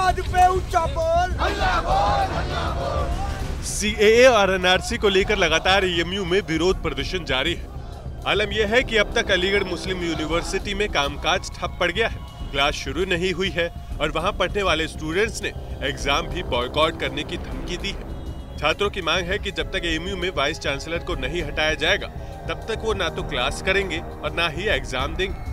आवाज पे ऊंचा बोल। सीएए और एनआरसी को लेकर लगातार एएमयू में विरोध प्रदर्शन जारी है। आलम यह है कि अब तक अलीगढ़ मुस्लिम यूनिवर्सिटी में कामकाज ठप पड़ गया है। क्लास शुरू नहीं हुई है और वहां पढ़ने वाले स्टूडेंट्स ने एग्जाम भी बॉयकॉट करने की धमकी दी है। छात्रों की मांग है कि जब तक एएमयू में वाइस चांसलर को नहीं हटाया जाएगा तब तक वो ना तो क्लास करेंगे और ना ही एग्जाम देंगे।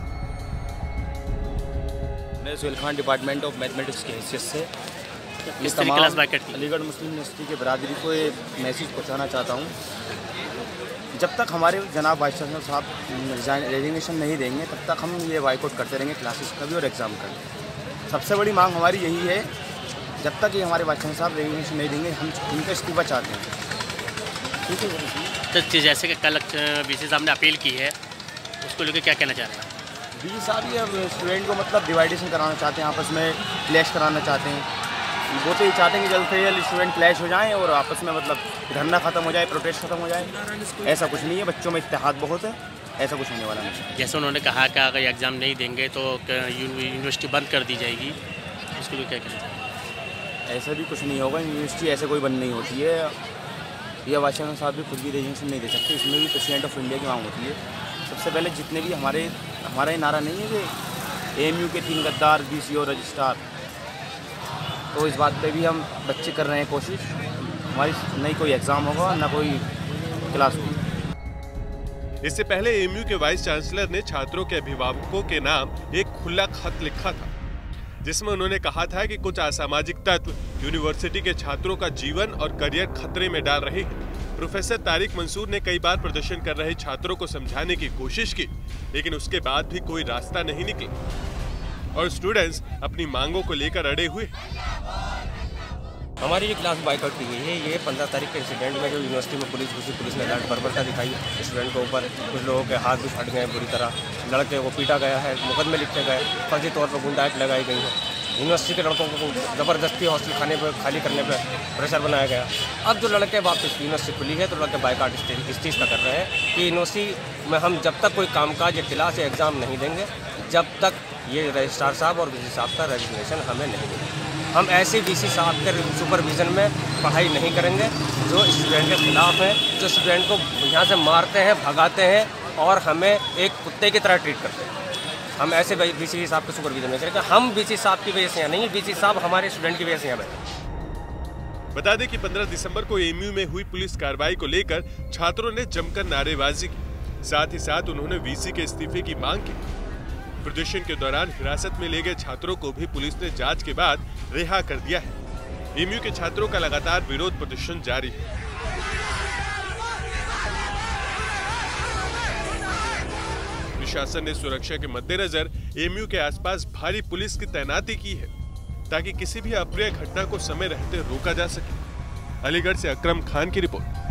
मैं Suhail Khan department of mathematics की हैसियत से इस तमाम क्लास बैकेट की अलीगढ़ मुस्लिम यूनिवर्सिटी के बरादरी को ये मैसेज पहुंचाना चाहता हूं। जब तक हमारे जनाब वाइस चांसलर साहब रेजिग्नेशन नहीं देंगे तब तक हम ये बाइकआउट करते रहेंगे, क्लासेस का भी और एग्ज़ाम का भी। सबसे बड़ी मांग हमारी यही है, जब तक ये हमारे वाइस चांसलर साहब रेजिग्नेशन नहीं देंगे हम उनका इस्तीफा चाहते हैं। ठीक है, तो जैसे कि कल वीसी साहब ने अपील की है उसको लेकर क्या कहना चाह रहे हैं? वीसी साहब ये स्टूडेंट को मतलब डिवाइडेशन कराना चाहते हैं, आपस में क्लैश कराना चाहते हैं। वो तो ये चाहते हैं कि जल्द से जल्द स्टूडेंट क्लैश हो जाएं और आपस में मतलब धरना खत्म हो जाए, प्रोटेस्ट खत्म हो जाए। ऐसा कुछ नहीं है, बच्चों में इत्तेहाद बहुत है, ऐसा कुछ होने वाला नहीं। जैसे उन्होंने कहा कि अगर एग्ज़ाम नहीं देंगे तो यूनिवर्सिटी बंद कर दी जाएगी, उसको भी क्या कहना चाहिए? ऐसा भी कुछ नहीं होगा, यूनिवर्सिटी ऐसे कोई बंद नहीं होती है। यह वाइस चांसलर साहब भी खुद भी रेजिग्नेशन नहीं दे सकते, इसमें भी प्रेसिडेंट ऑफ इंडिया की मांग होती है। सबसे पहले जितने भी हमारा ये नारा नहीं है कि एएमयू के 3 गद्दार, वीसी और रजिस्ट्रार, तो इस बात पे भी हम बच्चे कर रहे हैं कोशिश। हमारी नहीं कोई एग्ज़ाम होगा ना कोई क्लास होगी। इससे पहले एएमयू के वाइस चांसलर ने छात्रों के अभिभावकों के नाम एक खुला खत लिखा था, जिसमें उन्होंने कहा था कि कुछ असामाजिक तत्व यूनिवर्सिटी के छात्रों का जीवन और करियर खतरे में डाल रहे हैं। प्रोफेसर तारिक मंसूर ने कई बार प्रदर्शन कर रहे छात्रों को समझाने की कोशिश की, लेकिन उसके बाद भी कोई रास्ता नहीं निकला और स्टूडेंट्स अपनी मांगों को लेकर अड़े हुए। हमारी ये क्लास बाइकआउट की गई है। ये 15 तारीख के इंसिडेंट में जो यूनिवर्सिटी में पुलिस ने लाठ बर्बरता दिखाई स्टूडेंट के ऊपर, कुछ लोगों के हाथ भी फट गए बुरी तरह, लड़के को पीटा गया है, मुकदमे लिखे गए, फर्जी तौर पर गुंडायत लगाई गई है। यूनिवर्सिटी के लड़कों को ज़बरदस्ती हॉस्टल खाली करने पर प्रेशर बनाया गया। अब जो लड़के वापस यूनिवर्सिटी खुली है तो लड़के बाइकआउट इस चीज़ का कर रहे हैं कि यूनिवर्सिटी में हम जब तक कोई कामकाज या क्लास या एग्ज़ाम नहीं देंगे जब तक ये रजिस्ट्रार साहब और वीसी साहब का रेजिग्नेशन हमें नहीं देंगे। हम ऐसे वीसी साहब के सुपरविज़न में पढ़ाई नहीं करेंगे जो स्टूडेंट के खिलाफ हैं, जो स्टूडेंट को यहाँ से मारते हैं, भगाते हैं और हमें एक कुत्ते की तरह ट्रीट करते हैं। हम ऐसे वीसी साहब के सुपरविज़न में करेंगे। हम वीसी साहब की वजह से यहाँ नहीं, वीसी साहब हमारे स्टूडेंट की वजह से यहाँ बैठे। बता दें कि 15 दिसंबर को एएमयू में हुई पुलिस कार्रवाई को लेकर छात्रों ने जमकर नारेबाजी की। साथ ही साथ उन्होंने वीसी के इस्तीफे की मांग की। प्रदर्शन के दौरान हिरासत में ले गए छात्रों को भी पुलिस ने जांच के बाद रिहा कर दिया है। एएमयू के छात्रों का लगातार विरोध प्रदर्शन जारी है। प्रशासन ने सुरक्षा के मद्देनजर एएमयू के आसपास भारी पुलिस की तैनाती की है ताकि किसी भी अप्रिय घटना को समय रहते रोका जा सके। अलीगढ़ से अकरम खान की रिपोर्ट।